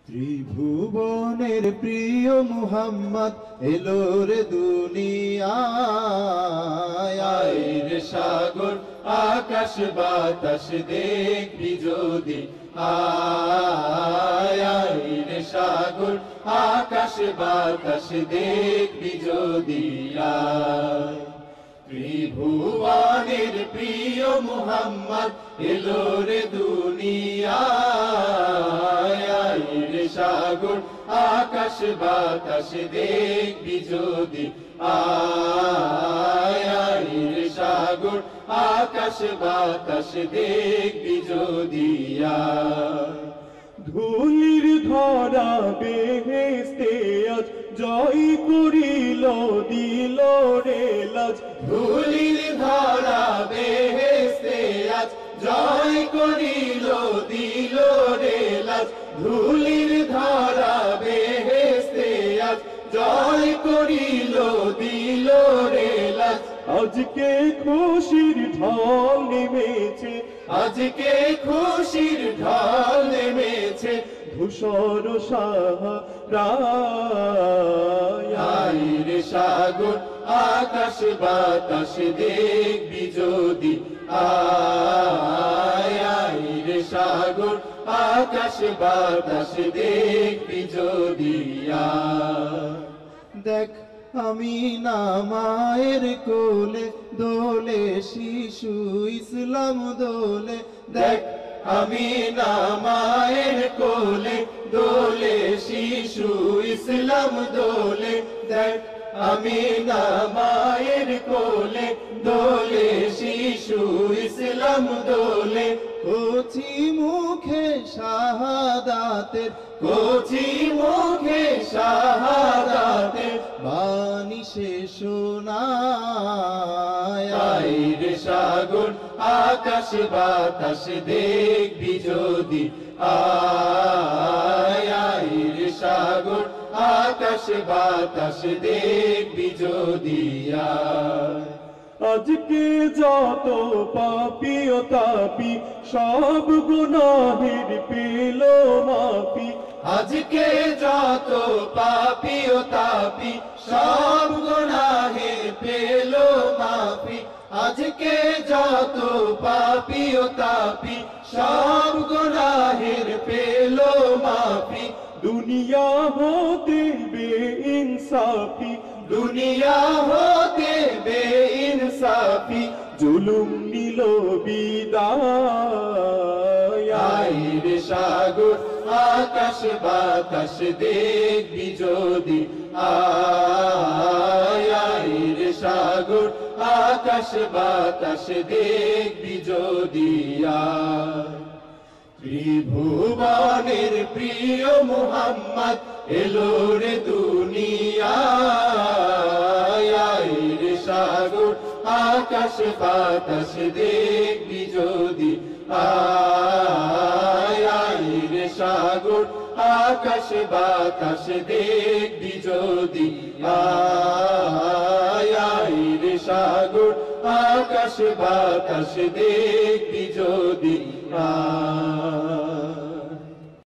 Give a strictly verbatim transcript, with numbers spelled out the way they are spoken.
ত্রিভুবনের প্রিয় মুহাম্মদ এলো রে দুনিয়ায়। আয় রে সাগর আকাশ বাতাস দেখবি যদি, আয় আয় রে সাগর আকাশ বাতাস দেখবি যদি, আয়। ত্রিভুবনের প্রিয় মুহাম্মদ এলো রে দুনিয়ায়। আয় রে সাগর আকাশ বাতাস দেখবি যদি, আয় আয় রে সাগর আকাশ বাতাস দেখবি যদি, আয়। ধুলির ধরা বেহেশতে আজ জয় করিল দিল রে লাজ। ধুলির ধরা বেহেশতে আজ জয় করিল দিল রে লাজ। ধুলির ধরা বেহেশতে আজ জয় করিল দিল রে লাজ। আজকে খুশির ঢল নেমেছে, আজকে খুশির ঢল নেমেছে, ধূসর সাহারা। আয় রে সাগর আকাশ বাতাস দেখবি যদি, আয় আয় রে সাগর আকাশ বাতাস দেখবি যদি, আয়। দেখ আমি না মায়ের কোলে দোলে শিশু ইসলাম দোলে। দেখ আমি না মায়ের কোলে দোলে শিশু ইসলাম দোলে। দেখ আমি না মায়ের কোলে দোলে শিশু ইসলাম দোলে। কচি মুখে শাহাদাতের, কচি মুখে শাহাদাতের বাণী সে শোনায়। আয় রে সাগর আকাশ বাতাস দেখবি যদি, আয় আয় রে সাগর আকাশ বাতাস দেখবি যদি, আয়। আজকে যত পাপী ও তাপী সব গুনাহের পেল মাফি। আজকে যত পাপী ও তাপী সব গুনাহের পেল মাফি। আজকে যত পাপী ও তাপী সব গুনাহের পেল মাফি। দুনিয়া হতে বেইনসাফি, দুনিয়া হতে বেইনসাফি জুলুম নিল বিদায়। আয় রে সাগর আকাশ বাতাস দেখবি যদি, আয় আয় রে সাগর আকাশ বাতাস দেখবি যদি, আয়। ত্রিভুবনের প্রিয় মুহাম্মদ এলো রে দুনিয়ায়। আয় রে সাগর আকাশ বাতাস দেখবি যদি, আয় আয় রে সাগর আকাশ বাতাস দেখবি যদি, আয় আয় রে সাগর আকাশ বাতাস দেখবি যদি, আয়।